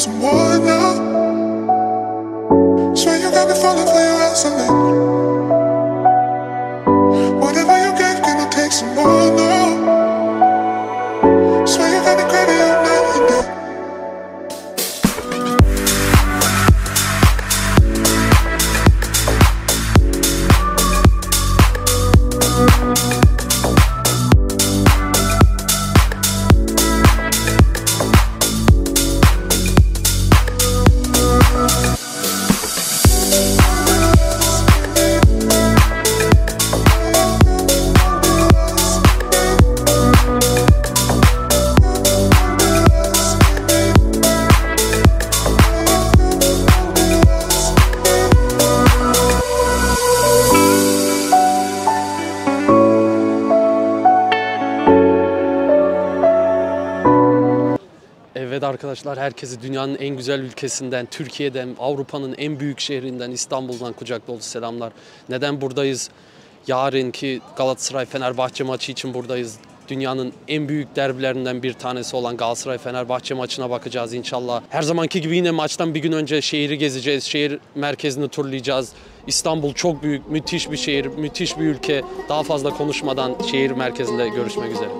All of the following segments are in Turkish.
some more now. Swear you got me falling for your excellence. Whatever you gave, can I take some more now? Swear you got me crazy all night and day. Evet arkadaşlar, herkesi dünyanın en güzel ülkesinden, Türkiye'den, Avrupa'nın en büyük şehrinden, İstanbul'dan kucak dolusu selamlar. Neden buradayız? Yarınki Galatasaray-Fenerbahçe maçı için buradayız. Dünyanın en büyük derbilerinden bir tanesi olan Galatasaray-Fenerbahçe maçına bakacağız inşallah. Her zamanki gibi yine maçtan bir gün önce şehri gezeceğiz, şehir merkezini turlayacağız. İstanbul çok büyük, müthiş bir şehir, müthiş bir ülke. Daha fazla konuşmadan şehir merkezinde görüşmek üzere.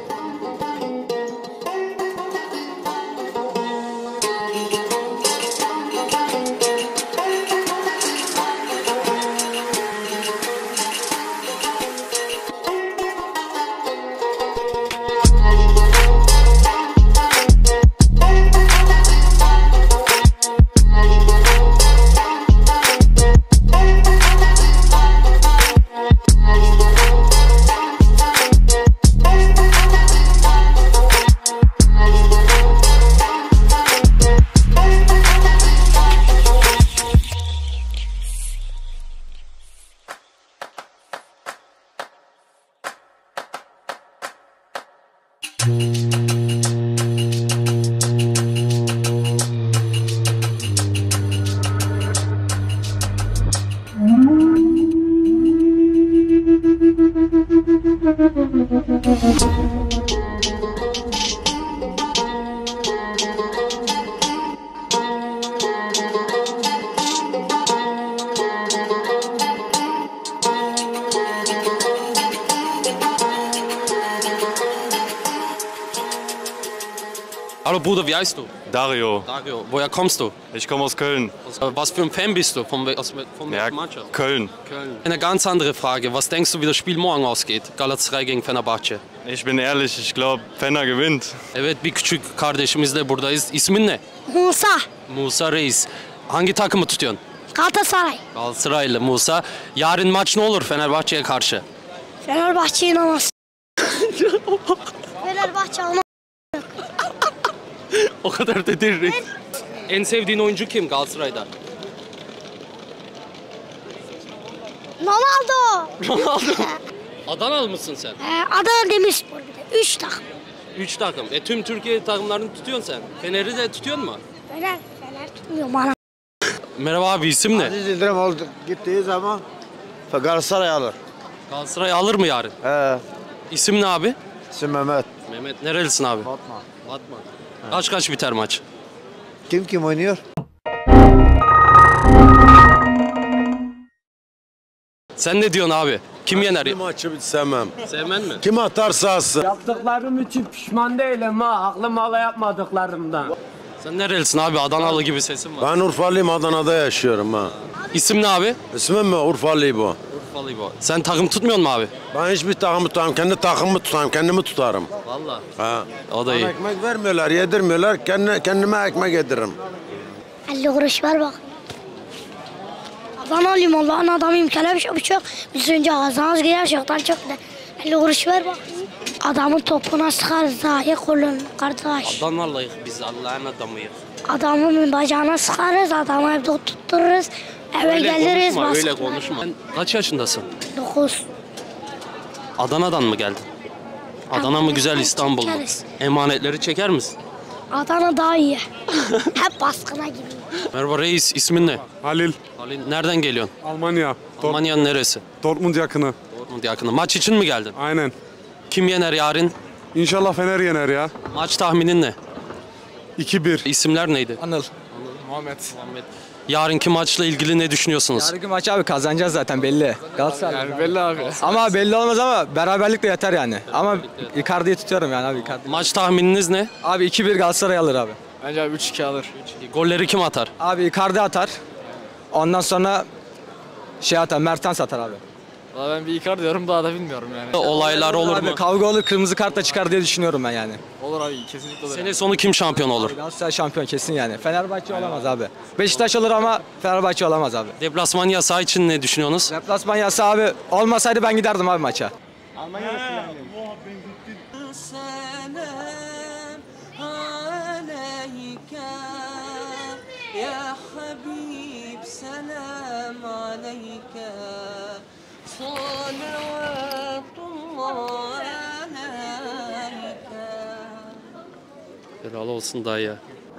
Hallo Bruder, wie heißt du? Dario, Dario, woher kommst du? ich komme aus Köln. Was für ein Fan bist du? Von Ja, welcher Mannschaft? Köln. Köln. Eine ganz andere Frage. Was denkst du, wie das Spiel morgen ausgeht? Galatasaray gegen Fenerbahçe. Ich bin ehrlich, ich glaube, Fener gewinnt. Evet, bir küçük kardeşimizle buradayız. İsmin ne? Musa, Musa Reis. Hangi takımı tutuyorsun? Galatasaray, Galatasaraylı Musa. Yarın maç ne olur Fenerbahçe'ye karşı? Fenerbahçe inanmaz. Fenerbahçe ama O kadar da değil. En sevdiğin oyuncu kim Galatasaray'da? Ronaldo. Ronaldo. Adanalı mısın sen? Adana Demirspor bir de. 3 takım. 3 takım. Tüm Türkiye takımlarını tutuyorsun sen. Fener'i de tutuyorsun mu? Fener tutmuyor bana. Merhaba abi, isim ne? Aziz Yıldırım oldu gittiği zaman Galatasaray alır. Galatasaray alır mı yarın? He, İsim ne abi? isim Mehmet. Mehmet, nerelisin abi? Batman. Batman. Kaç biter maç? Kim oynuyor? Sen ne diyorsun abi? Kim yener? Bu maçı hiç sevmem. Sevmen mi? Kim atarsa atsın. Yaptıklarım için pişman değilim ha. Aklım hala yapmadıklarımdan. Sen nerelisin abi? Adanalı gibi sesin var. Ben Urfalıyım, Adana'da yaşıyorum ha. İsim ne abi? İsmim mi? Urfalı bu. Urfalı bu. Sen takım tutmuyor musun abi? Ben hiçbir takımı tutarım. Kendi takımımı tutarım. Kendimi tutarım. Vallahi. Ha. O da Bana iyi. ekmek vermiyorlar, yedirmiyorlar. Kendime ekmek yediririm. 50 kuruş ver bak. Adanalıyım Allah'ın adamıyım. Keleş uçak. Biz önce ağzınız gider çoktan çok da. 50 kuruş ver bak. Adamın topuna sıkarız daha iyi kulun kardeş. Adanalıyız biz, Allah'ın adamıyız. Adamın bacağına sıkarız, adamı evde tuttururuz. Eve Öyle geliriz. konuşma, öyle baskına. konuşma. Sen kaç yaşındasın? 9. Adana'dan mı geldin? Adana mı güzel, İstanbul mu? Çekeriz. Emanetleri çeker misin? Adana daha iyi. Hep baskına gidiyor. Merhaba reis, ismin ne? Halil, Halil, nereden geliyorsun? Almanya. Almanya'nın neresi? Dortmund yakını. Dortmund yakını. Maç için mi geldin? Aynen. Kim yener yarın? İnşallah Fener yener ya. Maç tahminin ne? 2-1. İsimler neydi? Anıl. Muhammed. Yarınki maçla ilgili ne düşünüyorsunuz? Yarınki maç abi kazanacağız zaten belli. Galatasaray. Yani belli abi. Ama belli olmaz ama beraberlik de yeter yani. Ama Icardi'yi tutuyorum yani abi Icardi. Maç tahmininiz ne? Abi 2-1 Galatasaray alır abi. Bence abi 3-2 alır. Golleri kim atar? Abi Icardi atar. Ondan sonra atar, Mertens atar abi. Valla ben bir Icardi diyorum daha da bilmiyorum yani. Olaylar olur Abi mu? kavga olur, kırmızı kartla çıkar diye düşünüyorum ben yani. Olur abi kesinlikle olur. Sene sonu kim şampiyon olur? Galatasaray şampiyon kesin yani. Fenerbahçe olamaz abi. Beşiktaş olur ama Fenerbahçe olamaz abi. Deplasman yasağı için ne düşünüyorsunuz? Deplasman yasağı abi olmasaydı ben giderdim abi maça. Helal olsun dayı.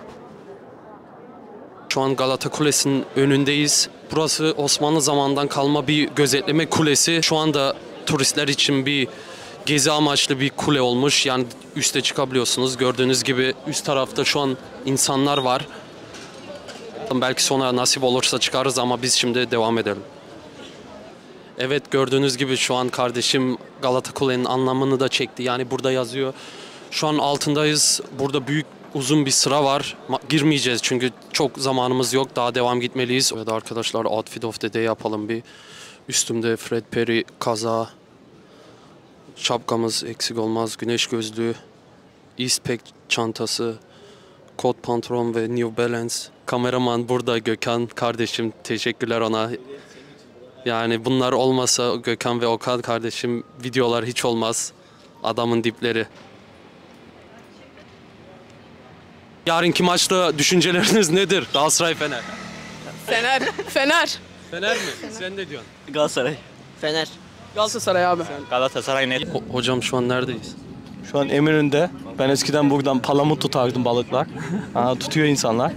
Şu an Galata Kulesi'nin önündeyiz. Burası Osmanlı zamanından kalma bir gözetleme kulesi. Şu anda turistler için bir gezi amaçlı bir kule olmuş. Yani üste çıkabiliyorsunuz. Gördüğünüz gibi üst tarafta şu an insanlar var. Belki sonra nasip olursa çıkarız ama biz şimdi devam edelim. Evet, gördüğünüz gibi şu an kardeşim Galata Kule'nin anlamını da çekti. Yani burada yazıyor. Şu an altındayız. Burada büyük uzun bir sıra var. Girmeyeceğiz çünkü çok zamanımız yok. Daha devam gitmeliyiz. Evet arkadaşlar, outfit of the day yapalım bir. Üstümde Fred Perry kaza. Şapkamız eksik olmaz. Güneş gözlüğü. Eastpak çantası. Kot pantolon ve New Balance. Kameraman burada Gökhan kardeşim. Teşekkürler ona. Yani bunlar olmasa Gökhan ve Okan kardeşim videolar hiç olmaz. Adamın dipleri. Yarınki maçta düşünceleriniz nedir? Galatasaray Fener. Fener. Fener. Fener mi? Sen ne diyorsun? Galatasaray. Fener. Galatasaray abi. Galatasaray net. Hocam şu an neredeyiz? Şu an Eminönü'nde. Ben eskiden buradan palamut tutardım balıklar. Tutuyor insanlar.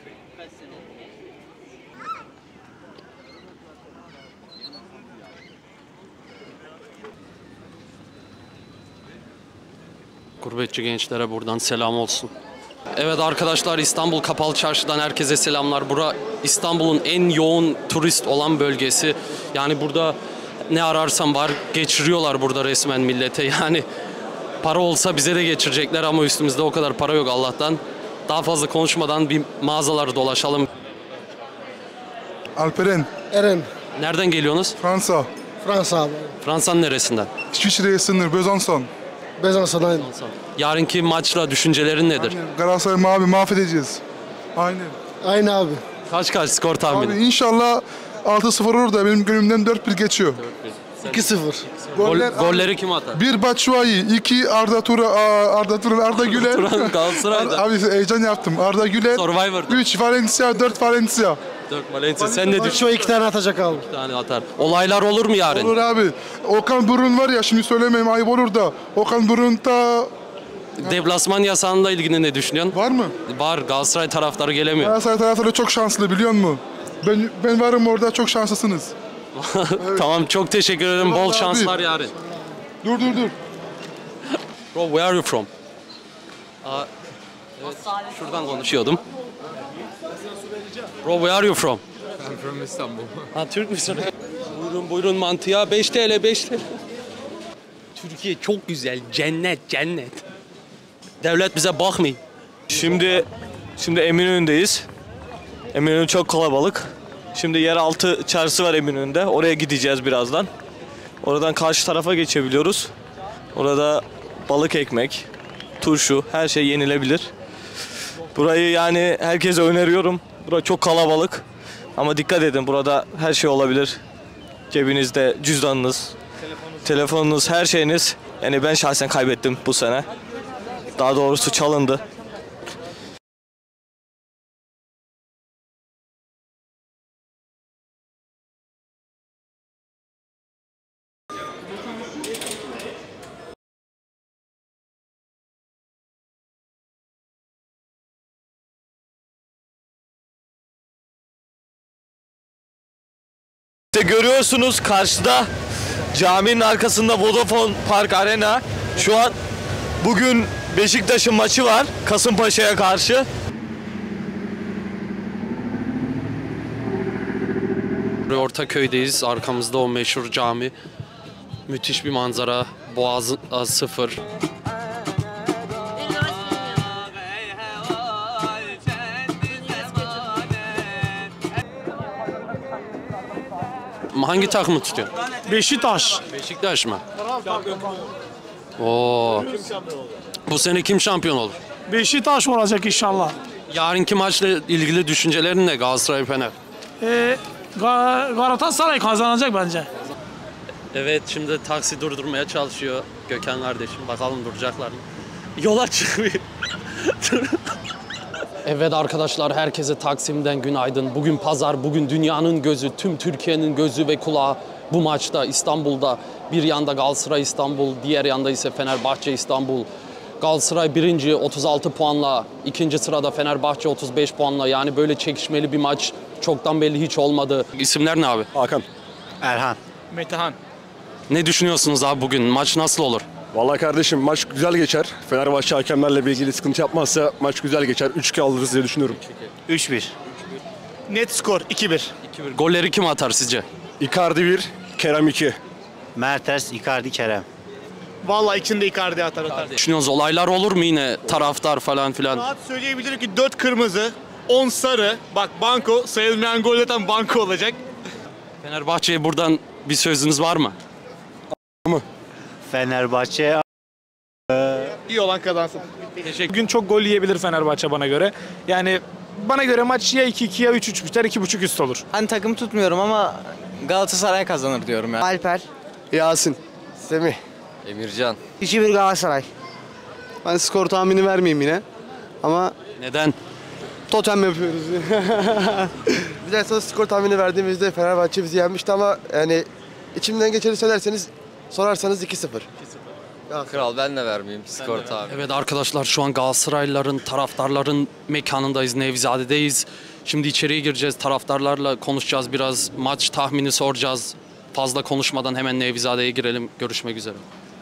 Gurbetçi gençlere buradan selam olsun. Evet arkadaşlar, İstanbul Kapalı Çarşı'dan herkese selamlar. Bura İstanbul'un en yoğun turist olan bölgesi. Yani burada ne ararsam var, geçiriyorlar burada resmen millete. Yani para olsa bize de geçirecekler ama üstümüzde o kadar para yok Allah'tan. Daha fazla konuşmadan bir mağazaları dolaşalım. Alperen. Eren. Nereden geliyorsunuz? Fransa. Fransa abi. Fransa'nın neresinden? İsviçre'ye sınır. Besançon. Besançon aynı. Yarınki maçla düşüncelerin nedir? Galatasaray mavi mahvedeceğiz. Aynen. Aynı abi. Kaç skor tahmini? Abi inşallah 6-0 olur da benim gönlümden 4-1 geçiyor. 2-0. Golleri kim atar? 1 Batshuayi, 2 Arda Turan, Arda Güler. Turan Galatasaray'da. Abi heyecan yaptım. Arda Güler. Survivor'da. 3 Valencia, 4 Valencia. 4 Valencia. Sen ne düşünüyorsun? Şu 2 tane atacak abi. 2 tane atar. Olaylar olur mu yarın? Olur abi. Okan Burun var ya, şimdi söylemeyeyim ayıp olur da. Okan Burun ta... Deplasman yasağıyla ilgili ne düşünüyorsun? Var mı? Var. Galatasaray taraftarı gelemiyor. Galatasaray taraftarı çok şanslı, biliyor musun? Ben varım orada, çok şanslısınız. Evet. Tamam, çok teşekkür ederim. Bol abi. şanslar yarın. Dur. Bro, where are you from? Evet, şuradan konuşuyordum. Bro, where are you from? I'm from Istanbul. Ha, Türk müsün? Buyurun mantıya. 5 TL, 5 TL. Türkiye çok güzel. Cennet. Devlet bize bakmıyor. Şimdi Eminönü'ndeyiz. Eminönü çok kalabalık. Şimdi yeraltı çarşısı var Eminönü'nde. Oraya gideceğiz birazdan. Oradan karşı tarafa geçebiliyoruz. Orada balık ekmek, turşu, her şey yenilebilir. Burayı yani herkese öneriyorum. Burası çok kalabalık. Ama dikkat edin, burada her şey olabilir. Cebinizde cüzdanınız, telefonunuz, her şeyiniz. Yani ben şahsen kaybettim bu sene. Daha doğrusu çalındı. İşte görüyorsunuz karşıda caminin arkasında Vodafone Park Arena. Şu an bugün Beşiktaş'ın maçı var Kasımpaşa'ya karşı. Ortaköy'deyiz. Arkamızda o meşhur cami. Müthiş bir manzara. Boğaz sıfır. Hangi takımı tutuyorsun? Beşiktaş. Beşiktaş mı? Oo. Bu sene kim şampiyon olur? Beşiktaş olacak inşallah. Yarınki maçla ilgili düşüncelerin ne Galatasaray Fener? Galatasaray kazanacak bence. Evet, şimdi taksi durdurmaya çalışıyor Gökhan kardeşim. Bakalım duracaklar mı? Yola çıkıyor. Evet arkadaşlar, herkese Taksim'den günaydın. Bugün pazar, bugün dünyanın gözü, tüm Türkiye'nin gözü ve kulağı bu maçta İstanbul'da. Bir yanda Galatasaray İstanbul, diğer yanda ise Fenerbahçe İstanbul. Galatasaray birinci 36 puanla, ikinci sırada Fenerbahçe 35 puanla. Yani böyle çekişmeli bir maç çoktan belli hiç olmadı. İsimler ne abi? Hakan. Erhan. Metehan. Ne düşünüyorsunuz abi bugün? Maç nasıl olur? Vallahi kardeşim maç güzel geçer. Fenerbahçe hakemlerle ilgili sıkıntı yapmazsa maç güzel geçer. 3-2 alırız diye düşünüyorum. 3-1. Net skor 2-1. Golleri kim atar sizce? Icardi 1, Kerem 2. Mertens, Icardi, Kerem. Vallahi ikisini de Icardi atar. Düşünüyorsunuz olaylar olur mu yine? Taraftar falan filan. Rahat söyleyebilirim ki 4 kırmızı, 10 sarı. Bak banko, sayılmayan gol atan banko olacak. Fenerbahçe'ye buradan bir sözünüz var mı? Fenerbahçe. İyi olan kazansın. Bugün çok gol yiyebilir Fenerbahçe bana göre. Yani bana göre maç ya 2-2 ya 3-3 biter, 2.5 üst olur. Hani takım tutmuyorum ama Galatasaray kazanır diyorum ya. Alper. Yasin. Semih. Emircan. 2-1 Galatasaray. Ben skor tahmini vermeyeyim yine. Ama Neden? totem yapıyoruz. Bir de sonra skor tahmini verdiğimizde Fenerbahçe bizi yenmişti ama yani içimden geçeni sorarsanız 2-0. Kral ben de vermeyeyim skor tahmini. Evet arkadaşlar, şu an Galatasaraylıların, taraftarların mekanındayız, Nevzade'deyiz. Şimdi içeriye gireceğiz, taraftarlarla konuşacağız biraz, maç tahmini soracağız. Fazla konuşmadan hemen Nevzade'ye girelim. Görüşmek üzere.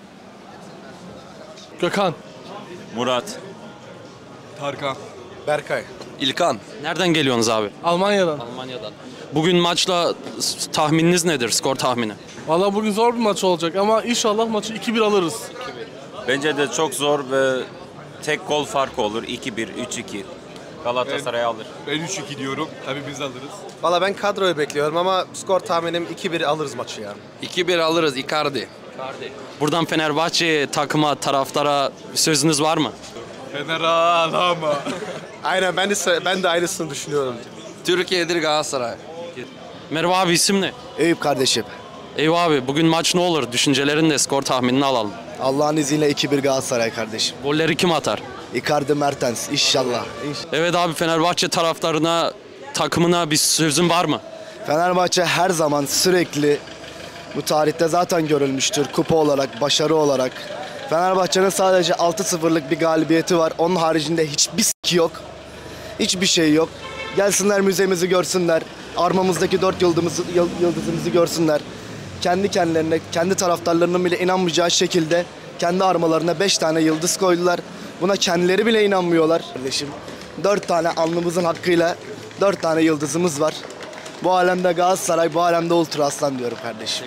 Gökhan. Murat. Tarkan. Berkay. İlkan. Nereden geliyorsunuz abi? Almanya'dan. Almanya'dan. Bugün maçla tahmininiz nedir, skor tahmini? Valla bugün zor bir maç olacak ama inşallah maçı 2-1 alırız. Bence de çok zor ve tek gol farkı olur. 2-1, 3-2. Galatasaray alır. Ben 3-2 diyorum. Tabii biz alırız. Valla ben kadroyu bekliyorum ama skor tahminim 2-1 alırız maçı ya. 2-1 alırız Icardi. Buradan Fenerbahçe takıma, taraftara sözünüz var mı? Fener ağlama. Aynen ben de aynısını düşünüyorum. Türkiye'dir Galatasaray. Merhaba abi, isim ne? Eyüp kardeşim. Eyvah abi, bugün maç ne olur? Düşüncelerin de, skor tahminini alalım. Allah'ın izniyle 2-1 Galatasaray kardeşim. Golleri kim atar? Icardi Mertens inşallah. Evet abi, Fenerbahçe taraftarına, takımına bir sözün var mı? Fenerbahçe her zaman sürekli bu tarihte zaten görülmüştür. Kupa olarak, başarı olarak. Fenerbahçe'nin sadece 6-0'lık bir galibiyeti var. Onun haricinde hiçbir yok. Hiçbir şey yok. Gelsinler müzemizi görsünler. Armamızdaki 4 yıldızımızı görsünler. Kendi kendilerine, kendi taraftarlarının bile inanmayacağı şekilde kendi armalarına 5 tane yıldız koydular. Buna kendileri bile inanmıyorlar. Kardeşim 4 tane alnımızın hakkıyla 4 tane yıldızımız var. Bu alemde Galatasaray, bu alemde Ultra Aslan diyorum kardeşim.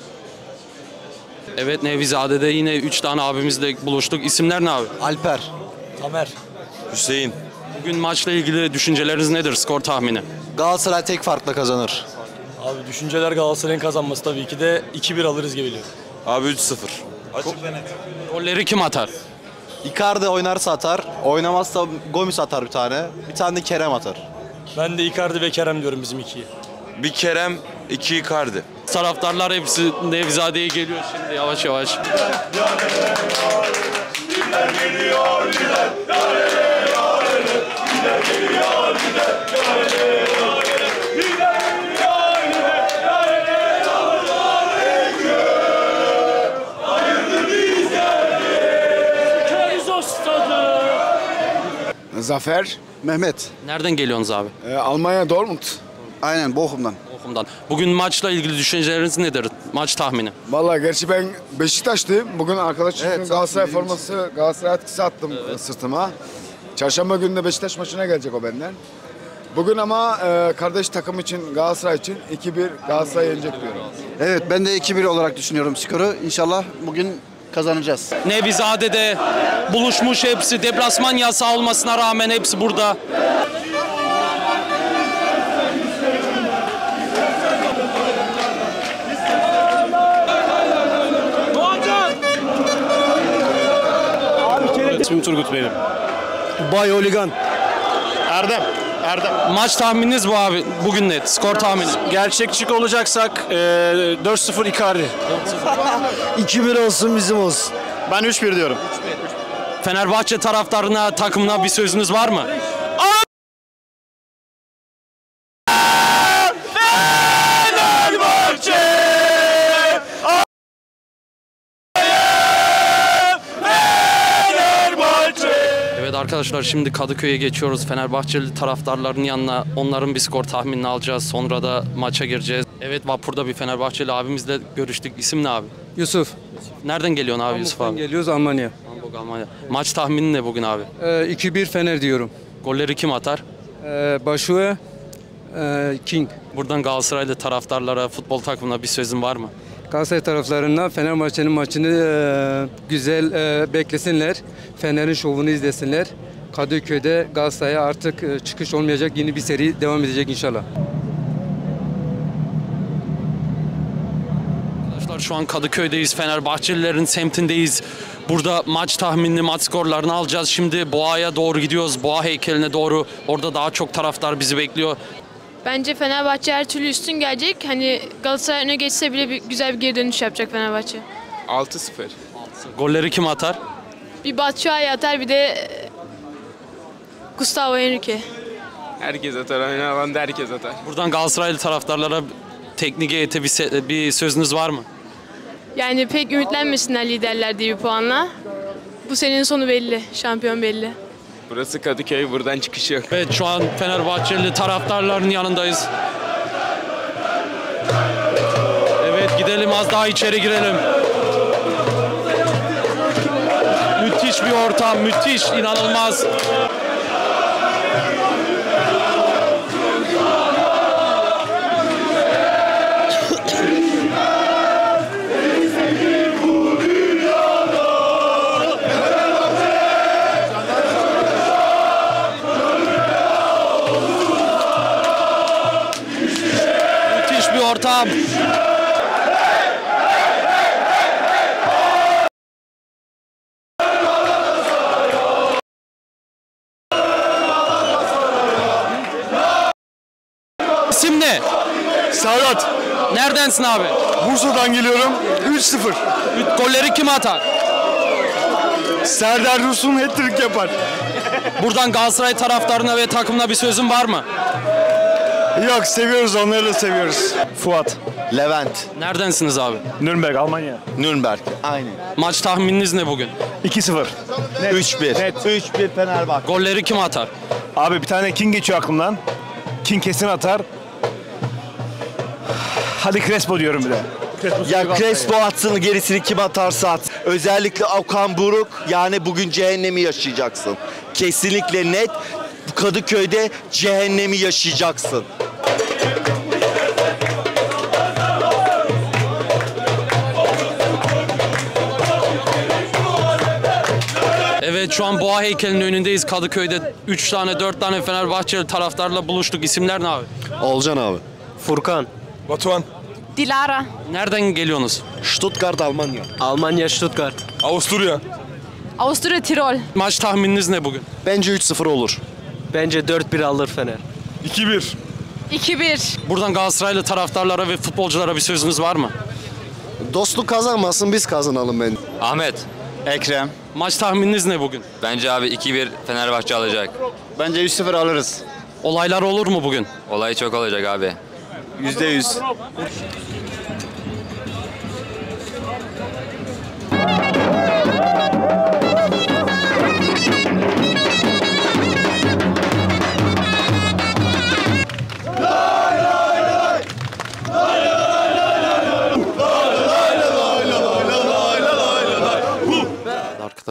Evet, Nevzade'de yine 3 tane abimizle buluştuk. İsimler ne abi? Alper. Tamer. Hüseyin. Bugün maçla ilgili düşünceleriniz nedir, skor tahmini? Galatasaray tek farkla kazanır. Abi düşünceler Galatasaray'ın kazanması tabii ki de 2-1 alırız gibi geliyor. Abi 3-0. Açık ve net. Golleri kim atar? Icardi oynarsa atar, oynamazsa Gomis atar bir tane. Bir tane de Kerem atar. Ben de Icardi ve Kerem diyorum bizim 2'yi. Bir Kerem, 2 Icardi. Taraftarlar hepsi Nevzade'ye geliyor şimdi yavaş yavaş. Zafer. Mehmet. Nereden geliyorsunuz abi? Almanya Dortmund. Aynen Bochum'dan. Bochum'dan. Bugün maçla ilgili düşünceleriniz nedir? Maç tahmini. Vallahi gerçi ben Beşiktaşlıyım. Bugün arkadaşım Galatasaray forması, Galatasaray atkısı attım sırtıma. Çarşamba günü de Beşiktaş maçına gelecek o benden. Bugün ama kardeş takım için, Galatasaray için 2-1 Galatasaray yenecek diyorum. Evet, ben de 2-1 olarak düşünüyorum skoru. İnşallah bugün kazanacağız. Nevizade'de buluşmuş hepsi. Deplasman yasağı olmasına rağmen hepsi burada. İsmim Turgut benim. Bay Holigan. Erdem. Maç tahmininiz bu abi. Bugün net. Skor tahmini. Gerçekçi olacaksak 4-0 Icardi. 2-1 olsun, bizim olsun. Ben 3-1 diyorum. Fenerbahçe taraftarına, takımına bir sözünüz var mı? Evet arkadaşlar, şimdi Kadıköy'e geçiyoruz. Fenerbahçeli taraftarların yanına, onların bir skor tahminini alacağız. Sonra da maça gireceğiz. Evet, vapurda bir Fenerbahçeli abimizle görüştük. İsim ne abi? Yusuf. Nereden geliyorsun abi Yusuf abi? Geliyoruz Almanya. Hamburg, Almanya. Maç tahmini ne bugün abi? 2-1 Fener diyorum. Golleri kim atar? Başu'ya King. Buradan Galatasaraylı taraftarlara, futbol takımına bir sözün var mı? Galatasaray taraflarından Fenerbahçe'nin maçını güzel beklesinler. Fener'in şovunu izlesinler. Kadıköy'de Galatasaray'a artık çıkış olmayacak, yeni bir seri devam edecek inşallah. Arkadaşlar şu an Kadıköy'deyiz. Fenerbahçelilerin semtindeyiz. Burada maç tahminini, maç skorlarını alacağız. Şimdi Boğa'ya doğru gidiyoruz. Boğa heykeline doğru. Orada daha çok taraftar bizi bekliyor. Bence Fenerbahçe her türlü üstün gelecek. Hani Galatasaray öne geçse bile güzel bir geri dönüş yapacak Fenerbahçe. 6-0. Golleri kim atar? Bir Batshuayi atar, bir de Gustavo Henrique. Herkes atar. Aynı alanda herkes atar. Buradan Galatasaraylı taraftarlara, teknik heyete bir sözünüz var mı? Yani pek ümitlenmesinler liderler diye bir puanla. Bu senenin sonu belli, şampiyon belli. Burası Kadıköy, buradan çıkış yok. Evet, şu an Fenerbahçeli taraftarların yanındayız. Evet, gidelim, az daha içeri girelim. Müthiş bir ortam, müthiş, inanılmaz. Müthiş bir ortam. İsim ne? Serhat. Neredensin abi? Bursa'dan geliyorum. 3-0. Golleri kim atar? Serdar Dursun hat-trick yapar. Buradan Galatasaray taraftarına ve takımına bir sözün var mı? Yok, seviyoruz, onları da seviyoruz. Fuat. Levent. Neredensiniz abi? Nürnberg, Almanya. Nürnberg. Aynen. Maç tahmininiz ne bugün? 2-0. 3-1. Net. 3-1 Fenerbahçe. Golleri kim atar? Abi bir tane King geçiyor aklımdan. King kesin atar. Hadi Crespo diyorum bir de. Ya Crespo atsın, gerisini kim atarsa at. Özellikle Okan Buruk, yani bugün cehennemi yaşayacaksın. Kesinlikle net. Kadıköy'de cehennemi yaşayacaksın. Evet, şu an Boğa heykelinin önündeyiz. Kadıköy'de 3 tane 4 tane Fenerbahçeli taraftarla buluştuk. İsimler ne abi? Olcan abi. Furkan. Batuhan. Dilara. Nereden geliyorsunuz? Stuttgart, Almanya. Almanya, Stuttgart. Avusturya. Avusturya, Tirol. Maç tahmininiz ne bugün? Bence 3-0 olur. Bence 4-1 alır Fener. 2-1. 2-1. Buradan Galatasaraylı taraftarlara ve futbolculara bir sözünüz var mı? Dostluk kazanmasın, biz kazanalım bence. Ahmet. Ekrem. Maç tahmininiz ne bugün? Bence abi 2-1 Fenerbahçe alacak. Bence 3-0 alırız. Olaylar olur mu bugün? Olay çok olacak abi. %100.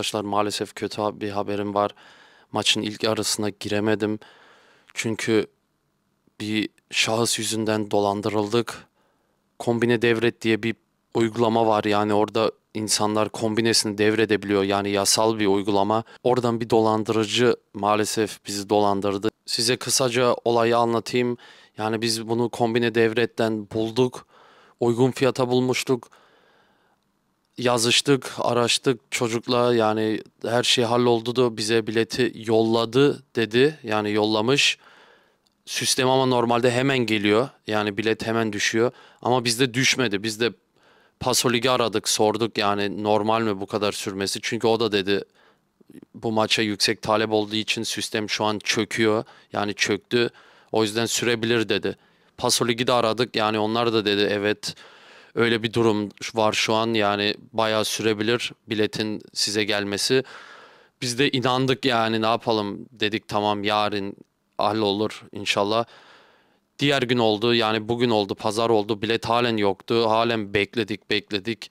arkadaşlar maalesef kötü bir haberim var. Maçın ilk yarısına giremedim. Çünkü bir şahıs yüzünden dolandırıldık. Kombine devret diye bir uygulama var. Yani orada insanlar kombinesini devredebiliyor. Yani yasal bir uygulama. Oradan bir dolandırıcı maalesef bizi dolandırdı. Size kısaca olayı anlatayım. Yani biz bunu kombine devretten bulduk. Uygun fiyata bulmuştuk. Yazıştık, araştık çocukla, yani her şey halloldu da bize bileti yolladı dedi. Yani yollamış. Sistem ama normalde hemen geliyor. Yani bilet hemen düşüyor. Ama bizde düşmedi. Biz de Pasolig'i aradık, sorduk yani normal mi bu kadar sürmesi? Çünkü o da dedi bu maça yüksek talep olduğu için sistem şu an çöküyor. Yani çöktü. O yüzden sürebilir dedi. Pasolig'i de aradık. Yani onlar da dedi evet öyle bir durum var şu an. Yani bayağı sürebilir biletin size gelmesi. Biz de inandık yani ne yapalım dedik, tamam yarın hallolur inşallah. Diğer gün oldu, yani bugün oldu, pazar oldu, bilet halen yoktu. Halen bekledik.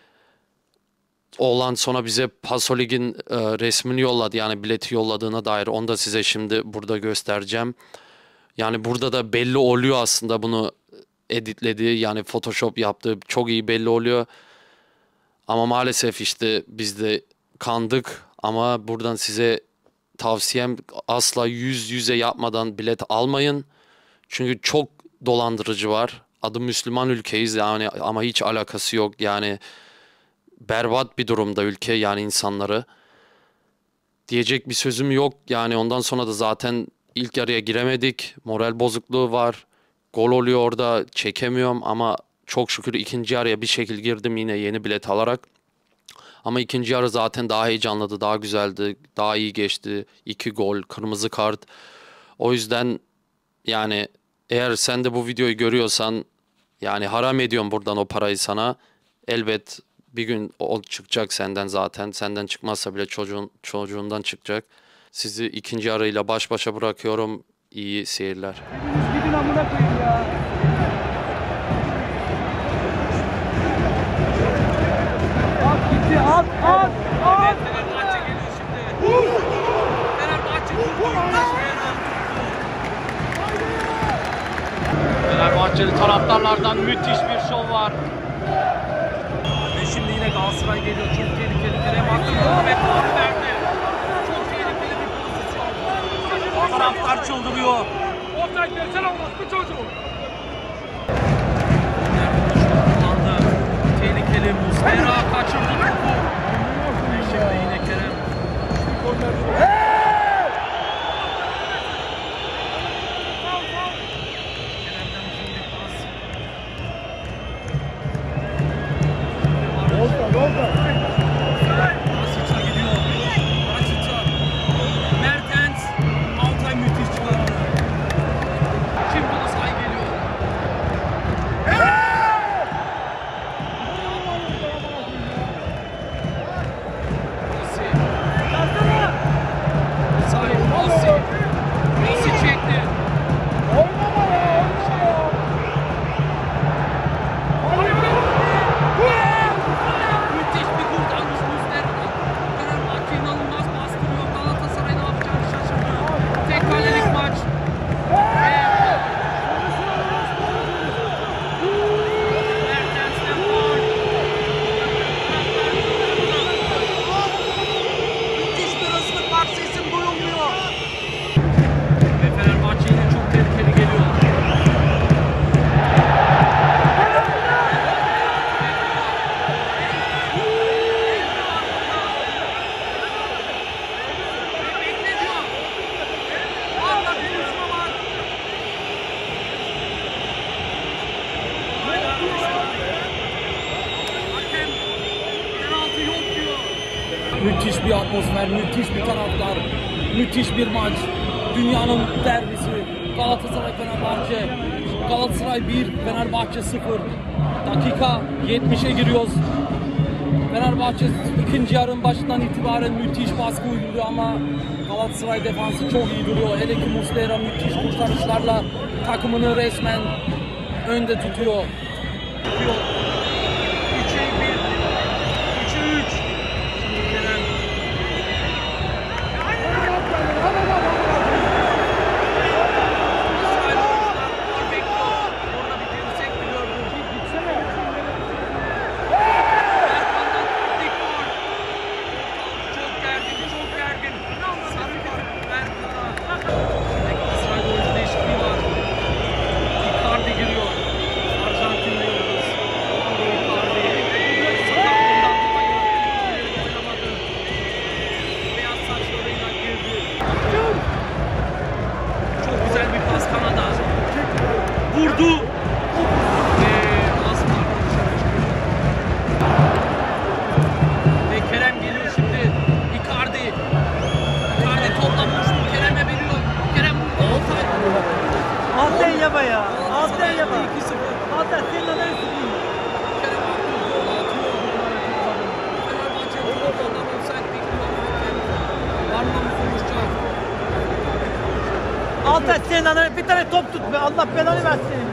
Oğlan sonra bize Pasolig'in resmini yolladı, yani bileti yolladığına dair. Onu da size şimdi burada göstereceğim. Yani burada da belli oluyor aslında, bunu editledi, yani Photoshop yaptı, çok iyi belli oluyor. Ama maalesef işte biz de kandık. Ama buradan size tavsiyem, asla yüz yüze yapmadan bilet almayın. Çünkü çok dolandırıcı var. Adı Müslüman ülkeyiz yani ama hiç alakası yok. Yani berbat bir durumda ülke, yani insanları. Diyecek bir sözüm yok. Yani ondan sonra da zaten ilk yarıya giremedik. Moral bozukluğu var. Gol oluyor orada, çekemiyorum ama çok şükür ikinci yarıya bir şekilde girdim yine yeni bilet alarak. Ama ikinci yarı zaten daha heyecanlıydı, daha güzeldi, daha iyi geçti. 2 gol, kırmızı kart. O yüzden yani eğer sen de bu videoyu görüyorsan, yani haram ediyorum buradan o parayı sana. Elbet bir gün o çıkacak senden zaten. Senden çıkmazsa bile çocuğundan çıkacak. Sizi ikinci yarıyla baş başa bırakıyorum. İyi seyirler. Gidin amına koyayım ya. At gitti, at. Evet, Fenerbahçe geliyor şimdi. Fenerbahçe Fenerbahçeli taraftarlardan müthiş bir şov var. Ve şimdi yine Galatasaray geliyor. Çok tehlikeli. Kerem Aktürkoğlu ve faul verdi. Çok tehlikeli bir pozisyon. Taraftar çıldırıyor. Ortak gelsene olmaz bu çocuğu. Tehlikeli Muslera kaçırdı topu. Ve şimdi yine Kerem. Rasic'a gidiyor. Rasic'a. Mertens. Altay müthiş çıkardı. Şimdi Osay geliyor. Rossi çekti. Müthiş bir kurtarmış Muslera. Fenerbahçe inanılmaz bastırıyor. Galatasaray ne yapacağını şaşırdı. Tek kalelik maç. Mertens'ten faul. Müthiş bir hırsızlık var, sesim duyulmuyor. Ve Fenerbahçe yine çok tehlikeli geliyor. Bekleniyor. Valla konuşma var. Hakem penaltı yok diyor. Müthiş bir atmosfer, müthiş bir taraftar, müthiş bir maç. Dünyanın derbisi. Galatasaray-Fenerbahçe. Galatasaray 1, Fenerbahçe 0. Dakika 70'e giriyoruz. Fenerbahçe ikinci yarının başından itibaren müthiş baskı uyguluyor ama Galatasaray defansı çok iyi duruyor. Hele ki Muslera müthiş kurtarışlarla takımını resmen önde tutuyor. 3'e 1, 3'e 3. Şimdi Kerem yaba ya. Alttan yaba. Alttan senin adını sıkayım. Alttan senin adını bir tane top tut be. Allah belanı versin senin.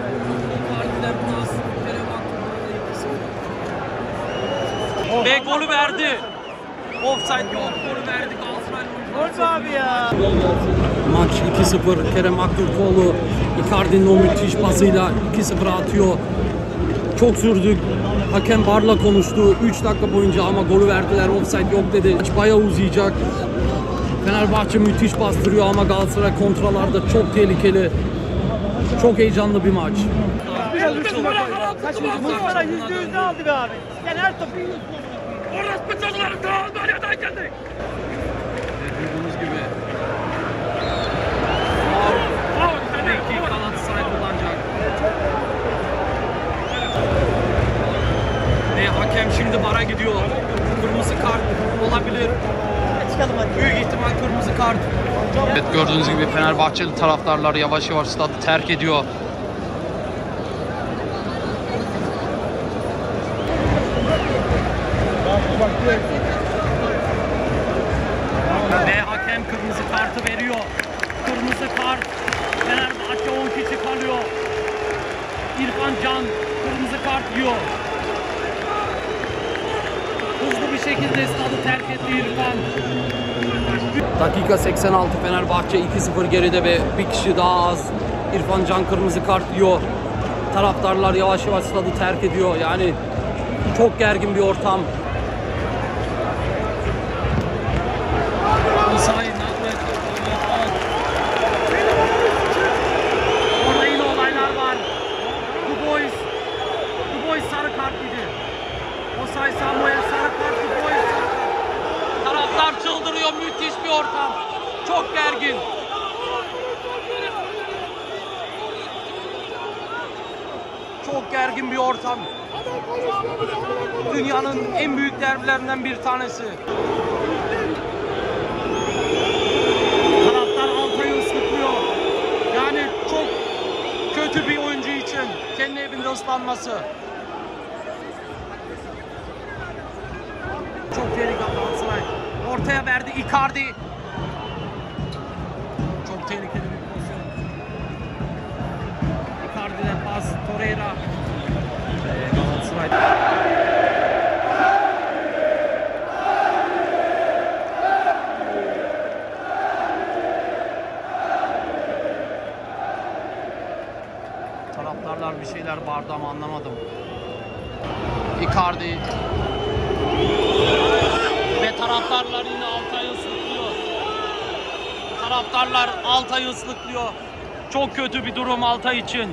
Ve golü verdi. Offside yok, golü verdi. Gol abi ya. Maç 2-0. Kerem Aktürkoğlu Icardi'nin o müthiş pasıyla 2-0 atıyor. Çok sürdük. Hakem VAR'la konuştu 3 dakika boyunca ama golü verdiler. Offside yok dedi. Maç bayağı uzayacak. Fenerbahçe müthiş bastırıyor ama Galatasaray kontralarda çok tehlikeli. Çok heyecanlı bir maç. Muslera %100'de aldı be abi. Sen her topu yiyorsun. Orası bıçakları da Almanya'dan geldik. Gördüğünüz gibi. Tabii ki Galatasaray kullanacak. Ve hakem şimdi VAR'a gidiyor. Kırmızı kart olabilir. Çıkalım hadi. Büyük ihtimal kırmızı kart. Evet, gördüğünüz gibi Fenerbahçeli taraftarlar yavaş yavaş stadı terk ediyor. Ve hakem kırmızı kartı veriyor. Kırmızı kart. Fenerbahçe 10 kişi kalıyor. İrfan Can kırmızı kart yiyor. Hızlı bir şekilde stadı terk etti İrfan. Dakika 86, Fenerbahçe 2-0 geride ve bir kişi daha az. İrfan Can kırmızı kart yiyor. Taraftarlar yavaş yavaş stadı terk ediyor. Yani çok gergin bir ortam. Orada yine olaylar var. Du Bois sarı kart yedi. Osay Samuel sarı kart, Du Bois. Taraftar çıldırıyor, müthiş bir ortam. Çok gergin. Çok gergin bir ortam. Dünyanın en büyük derbilerinden bir tanesi. Taraftar Altay'ı ıslıklıyor. Yani çok kötü bir oyuncu için kendi evinde ıslanması. Çok tehlikeli Galatasaray. Ortaya verdi Icardi. Çok tehlikeli bir pozisyon. Icardi'den pas Torreira. Galatasaray. Taraftarlar bir şeyler bağırdı ama anlamadım. Icardi. Ve taraftarlar yine Altay'ı ıslıklıyor. Taraftarlar Altay'ı ıslıklıyor. Çok kötü bir durum Altay için.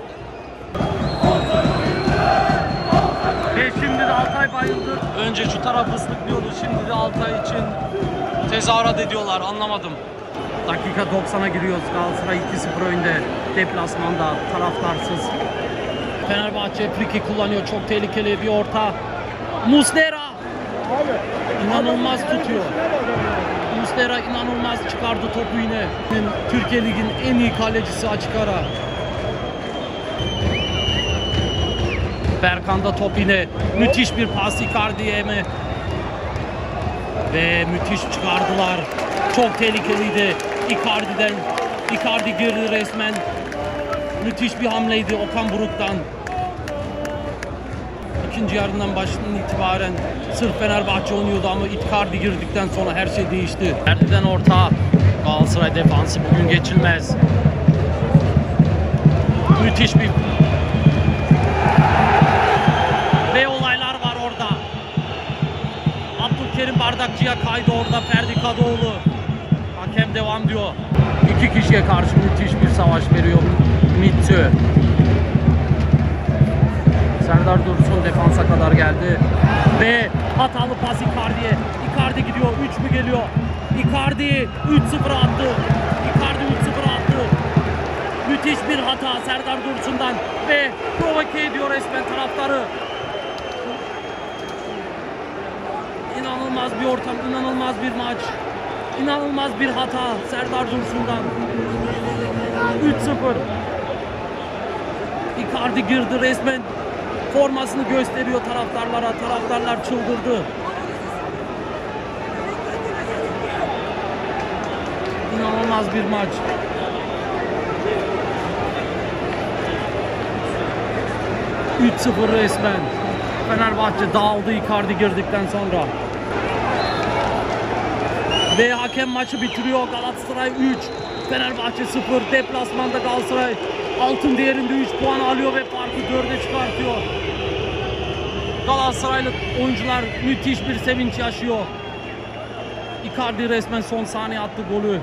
Ve şimdi de Altay bayıldı. Önce şu taraf ıslıklıyordu, şimdi de Altay için tezahürat ediyorlar, anlamadım. Dakika 90'a giriyoruz. Galatasaray 2-0 önde. Deplasmanda, taraftarsız. Fenerbahçe friki kullanıyor. Çok tehlikeli bir orta. Muslera inanılmaz tutuyor. Muslera inanılmaz çıkardı topu yine. Türkiye Ligi'nin en iyi kalecisi açık ara. Berkan'da top yine. Müthiş bir pas Icardi'ye mi? Ve müthiş çıkardılar. Çok tehlikeliydi Icardi'den. Icardi girdi resmen. Müthiş bir hamleydi Okan Buruk'tan. İkinci yarından başından itibaren sırf Fenerbahçe oynuyordu ama Icardi girdikten sonra her şey değişti. Ferdi'den orta. Galatasaray defansı bugün geçilmez. Müthiş bir ve olaylar var orada. Abdülkerim Bardakçı'ya kaydı orada Ferdi Kadıoğlu. Hakem devam diyor. İki kişiye karşı müthiş bir savaş veriyor Mitsu. Serdar Dursun defansa kadar geldi. Ve hatalı pas Icardi'ye. Icardi gidiyor. 3 mü geliyor? Icardi 3-0 attı. Icardi 3-0 attı. Müthiş bir hata Serdar Dursun'dan. Ve provoke ediyor resmen taraftarı. İnanılmaz bir ortam, inanılmaz bir maç. İnanılmaz bir hata Serdar Dursun'dan. 3-0. Icardi girdi resmen. Formasını gösteriyor taraftarlara. Taraftarlar çıldırdı. İnanılmaz bir maç. ...3-0 resmen. Fenerbahçe dağıldı Icardi girdikten sonra. Ve hakem maçı bitiriyor. Galatasaray 3, Fenerbahçe 0. Deplasmanda Galatasaray altın değerinde 3 puan alıyor ve farkı 4'e çıkartıyor. Galatasaraylı oyuncular müthiş bir sevinç yaşıyor. Icardi resmen son saniye attı golü.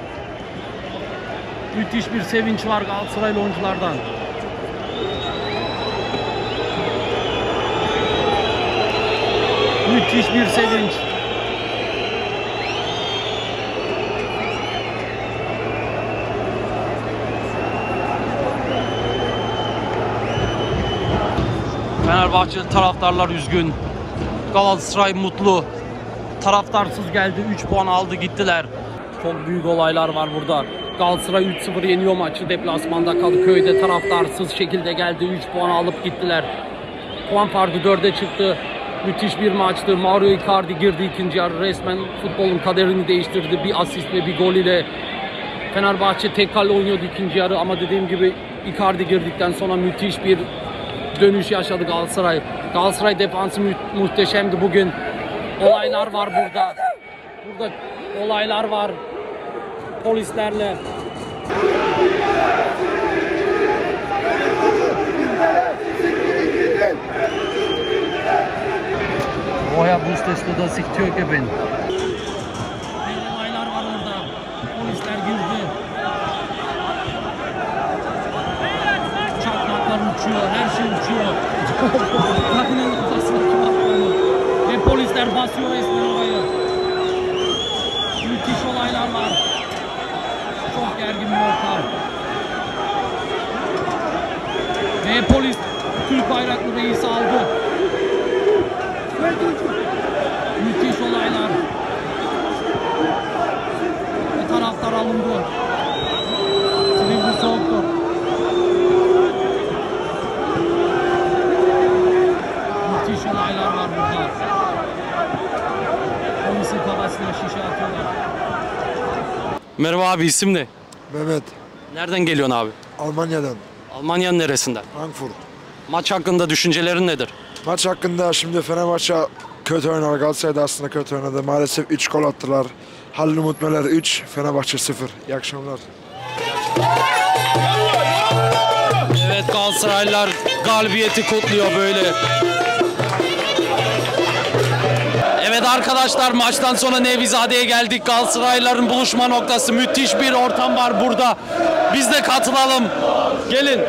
Müthiş bir sevinç var Galatasaraylı oyunculardan. Müthiş bir sevinç. Fenerbahçe taraftarlar üzgün. Galatasaray mutlu. Taraftarsız geldi. 3 puan aldı gittiler. Çok büyük olaylar var burada. Galatasaray 3-0 yeniyor maçı. Deplasmanda Kadıköy'de taraftarsız şekilde geldi. 3 puan alıp gittiler. Puan farkı 4'e çıktı. Müthiş bir maçtı. Mauro Icardi girdi ikinci yarı. Resmen futbolun kaderini değiştirdi. Bir asist ve bir gol ile. Fenerbahçe tek kale oynuyordu ikinci yarı ama dediğim gibi Icardi girdikten sonra müthiş bir dönüş yaşadı Galatasaray. Galatasaray defansı muhteşemdi bugün. Olaylar var burada. Burada olaylar var. Polislerle. Woher wusstest du, dass ich Türke bin? Olaylar var orada. Polisler girdi. Çakmaklar uçuyor, her şey uçuyor. Kadının kafasına çakmaklarını. Ve polisler basıyor resmen orayı. Müthiş olaylar var. Çok gergin bir ortam. Ve polis Türk bayraklı reisi aldı. Müthiş olaylar. Ve taraftar alındı. Silivri soğuktu. Müthiş olaylar var burada. Polisin kafasına şişe atıyorlar. Merhaba abi, isim ne? Mehmet. Nereden geliyorsun abi? Almanya'dan. Almanya'nın neresinden? Frankfurt. Maç hakkında düşüncelerin nedir? Maç hakkında şimdi Fenerbahçe kötü oynadı. Galatasaray da aslında kötü oynadı. Maalesef 3 gol attılar. Halil Umutmeler 3, Fenerbahçe 0. İyi akşamlar. Evet, Galatasaraylılar galibiyeti kutluyor böyle. Evet arkadaşlar, maçtan sonra Nevizade'ye geldik. Galatasaraylıların buluşma noktası. Müthiş bir ortam var burada. Biz de katılalım. Gelin.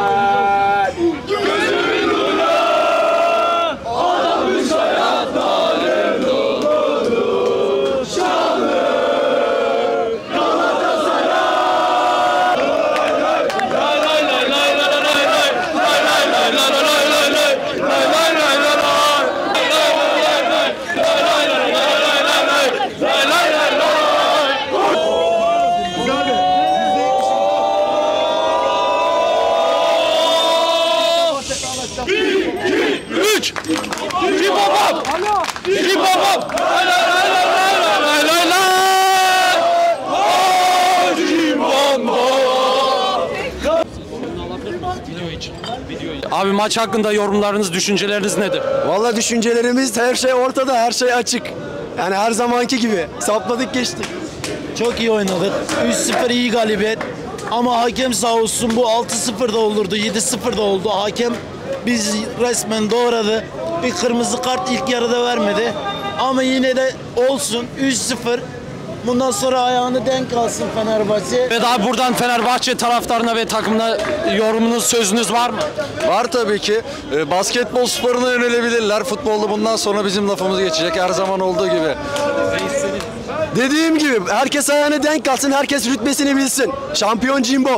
Abi maç hakkında yorumlarınız, düşünceleriniz nedir? Vallahi düşüncelerimiz, her şey ortada, her şey açık. Yani her zamanki gibi sapladık geçtik. Çok iyi oynadık. 3-0 iyi galibiyet. Ama hakem sağ olsun, bu 6-0 da olurdu, 7-0 da oldu. Hakem biz resmen doğradı. Bir kırmızı kart ilk yarıda vermedi. Ama yine de olsun 3-0. Bundan sonra ayağını denk alsın Fenerbahçe. Evet abi, buradan Fenerbahçe taraftarına ve takımına yorumunuz, sözünüz var mı? Var tabii ki. Basketbol sporuna yönelebilirler. Futbolda bundan sonra bizim lafımız geçecek her zaman olduğu gibi. Dediğim gibi herkes ayağını denk alsın, herkes rütbesini bilsin. Şampiyon Cimbom.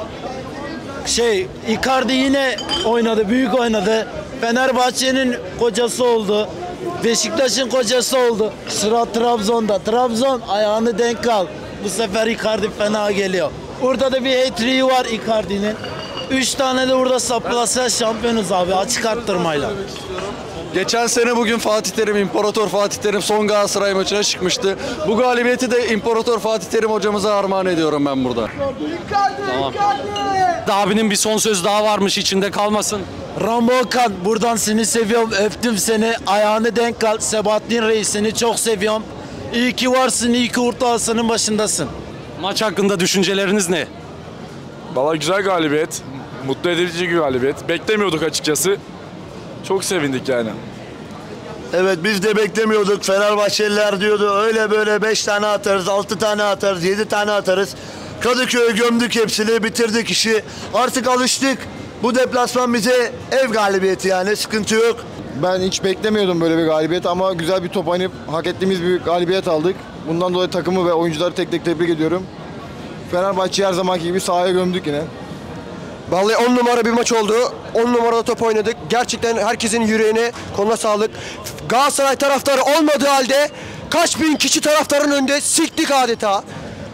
Icardi yine oynadı, büyük oynadı. Fenerbahçe'nin kocası oldu. Beşiktaş'ın kocası oldu. Sıra Trabzon'da. Trabzon ayağını denk al. Bu sefer Icardi fena geliyor. Burada da bir hat-trick'i var Icardi'nin. 3 tane de burada saplasya şampiyonuz abi açık arttırmayla. Geçen sene bugün Fatih Terim, İmparator Fatih Terim son Galatasaray maçına çıkmıştı. Bu galibiyeti de İmparator Fatih Terim hocamıza armağan ediyorum ben burada. Tamam. Abinin bir son söz daha varmış, içinde kalmasın. Rambo Okan, buradan seni seviyorum, öptüm seni, ayağını denk al. Sebahattin Reis, seni çok seviyorum. İyi ki varsın, iyi ki Urta Hasan'ın başındasın. Maç hakkında düşünceleriniz ne? Valla güzel galibiyet. Mutlu edici bir galibiyet. Beklemiyorduk açıkçası. Çok sevindik yani. Evet, biz de beklemiyorduk. Fenerbahçeliler diyordu öyle böyle 5 tane atarız, 6 tane atarız, 7 tane atarız. Kadıköy'ü gömdük, hepsini bitirdik işi. Artık alıştık. Bu deplasman bize ev galibiyeti, yani sıkıntı yok. Ben hiç beklemiyordum böyle bir galibiyet ama güzel bir top oynayıp hak ettiğimiz bir galibiyet aldık. Bundan dolayı takımı ve oyuncuları tek tek tebrik ediyorum. Fenerbahçe'yi her zamanki gibi sahaya gömdük yine. Vallahi 10 numara bir maç oldu. 10 numarada top oynadık. Gerçekten herkesin yüreğine, koluna sağlık. Galatasaray taraftarı olmadığı halde kaç bin kişi taraftarın önünde siktik adeta.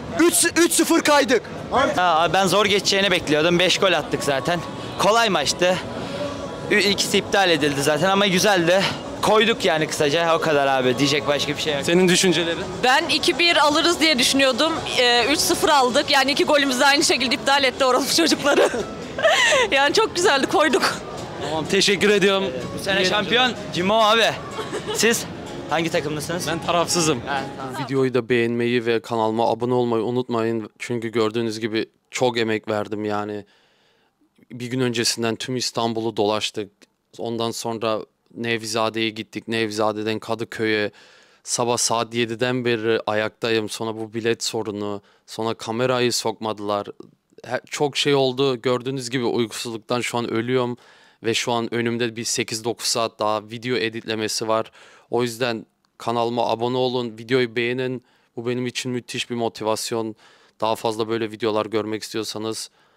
3-0 kaydık. Ben zor geçeceğini bekliyordum. 5 gol attık zaten. Kolay maçtı. İkisi iptal edildi zaten ama güzeldi. Koyduk yani kısaca, o kadar abi. Diyecek başka bir şey yok. Senin düşüncelerin? Ben 2-1 alırız diye düşünüyordum. 3-0 aldık. Yani 2 golümüzü de aynı şekilde iptal etti orası çocukları. Yani çok güzeldi, koyduk. Tamam, teşekkür ediyorum. Bu sene şampiyon Cimo abi. Siz hangi takımlısınız? Ben tarafsızım. Tamam. Videoyu da beğenmeyi ve kanalıma abone olmayı unutmayın. Çünkü gördüğünüz gibi çok emek verdim yani. Bir gün öncesinden tüm İstanbul'u dolaştık. Ondan sonra Nevizade'ye gittik. Nevizade'den Kadıköy'e. Sabah saat 7'den beri ayaktayım. Sonra bu bilet sorunu. Sonra kamerayı sokmadılar. Çok şey oldu. Gördüğünüz gibi uykusuzluktan şu an ölüyorum. Ve şu an önümde bir 8-9 saat daha video editlemesi var. O yüzden kanalıma abone olun. Videoyu beğenin. Bu benim için müthiş bir motivasyon. Daha fazla böyle videolar görmek istiyorsanız